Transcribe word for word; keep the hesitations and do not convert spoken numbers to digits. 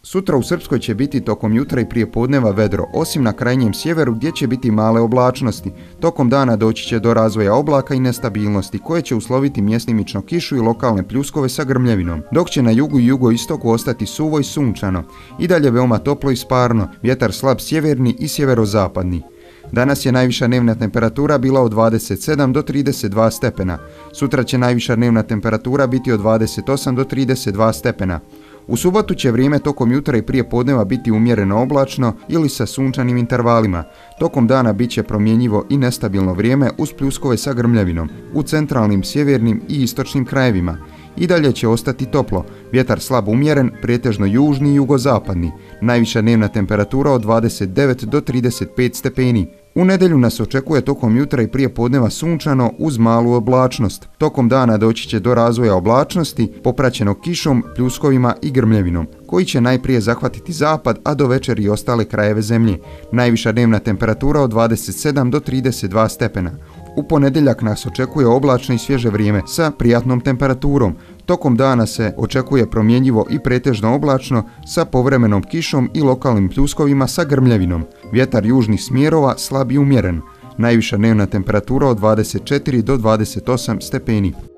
Sutra u Srpskoj će biti tokom jutra i prije podneva vedro, osim na krajnjem sjeveru gdje će biti male oblačnosti. Tokom dana doći će do razvoja oblaka i nestabilnosti koje će usloviti mjestimično kišu i lokalne pljuskove sa grmljevinom, dok će na jugu i jugoistoku ostati suvo i sunčano. I dalje veoma toplo i sparno, vjetar slab sjeverni i sjeverozapadni. Danas je najviša dnevna temperatura bila od dvadeset sedam do trideset dva stepena. Sutra će najviša dnevna temperatura biti od dvadeset osam do trideset dva stepena. U subotu će vrijeme tokom jutra i prije podneva biti umjereno oblačno ili sa sunčanim intervalima. Tokom dana bit će promjenjivo i nestabilno vrijeme uz pljuskove sa grmljavinom u centralnim, sjevernim i istočnim krajevima. I dalje će ostati toplo, vjetar slab umjeren, pretežno južni i jugozapadni. Najviša dnevna temperatura od dvadeset devet do trideset pet stepeni. U nedjelju nas očekuje tokom jutra i prije podneva sunčano uz malu oblačnost. Tokom dana doći će do razvoja oblačnosti, popraćeno kišom, pljuskovima i grmljevinom, koji će najprije zahvatiti zapad, a do večeri i ostale krajeve zemlje. Najviša dnevna temperatura od dvadeset sedam do trideset dva stepena. U ponedjeljak nas očekuje oblačno i svježe vrijeme sa prijatnom temperaturom. Tokom dana se očekuje promjenjivo i pretežno oblačno sa povremenom kišom i lokalnim pljuskovima sa grmljevinom. Vjetar južnih smjerova slab i umjeren. Najviša dnevna temperatura od dvadeset četiri do dvadeset osam stepeni.